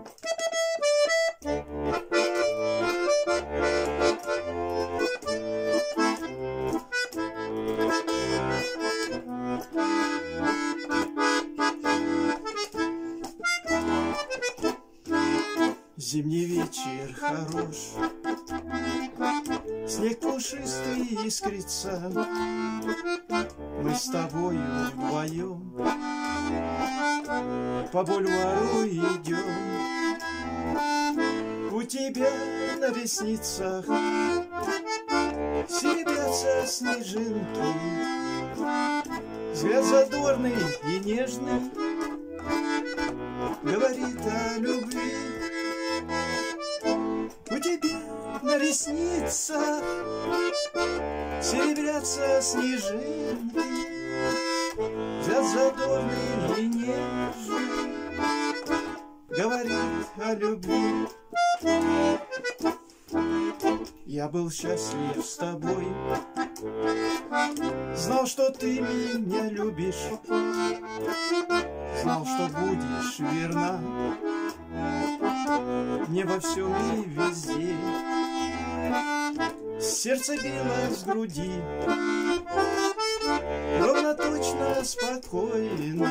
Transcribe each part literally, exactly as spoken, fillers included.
Зимний вечер хорош, снег пушистый искрится, мы с тобою вдвоем по бульвару идем. У тебя на ресницах серебрятся снежинки, взгляд задорный и нежный говорит о любви. У тебя на ресницах серебрятся снежинки, взгляд задорный и нежный говорит о любви. Я был счастлив с тобой, знал, что ты меня любишь, знал, что будешь верна мне во всем и везде. Сердце билось в груди, ровно, точно, спокойно,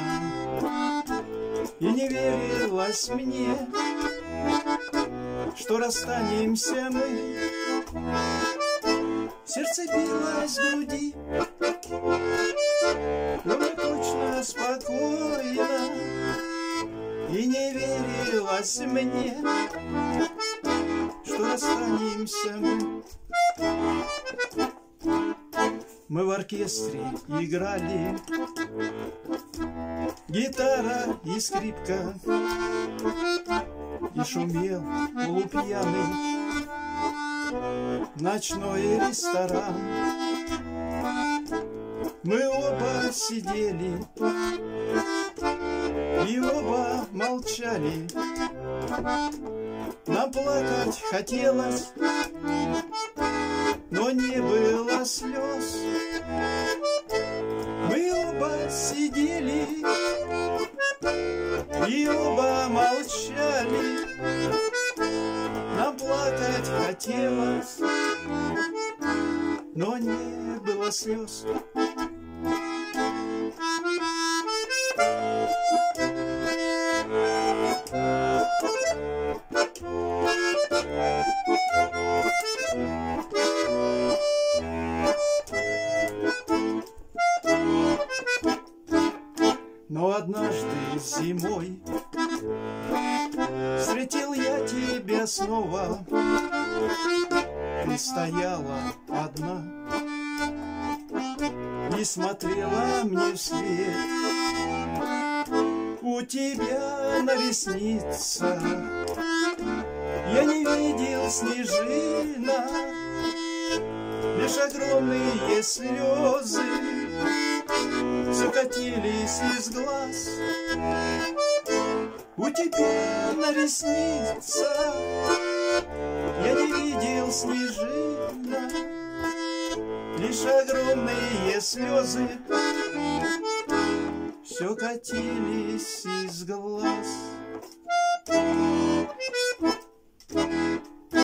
и не верилось мне, что расстанемся мы. Сердце билось в груди, ровно, точно, спокойно, и не верилось мне, что расстанемся мы. Мы в оркестре играли, гитара и скрипка, и шумел полупьяный ночной ресторан. Мы оба сидели и оба молчали, нам плакать хотелось, но не было слез. Мы оба сидели и оба молчали, нам плакать хотелось, но не было слез. Но однажды зимой встретил я тебя снова. Ты стояла одна и смотрела мне вслед. У тебя на ресницах я не видел снежинок, лишь огромные слезы закатились из глаз. У тебя на ресницах я не видел снежинок, лишь огромные слезы все катились из глаз.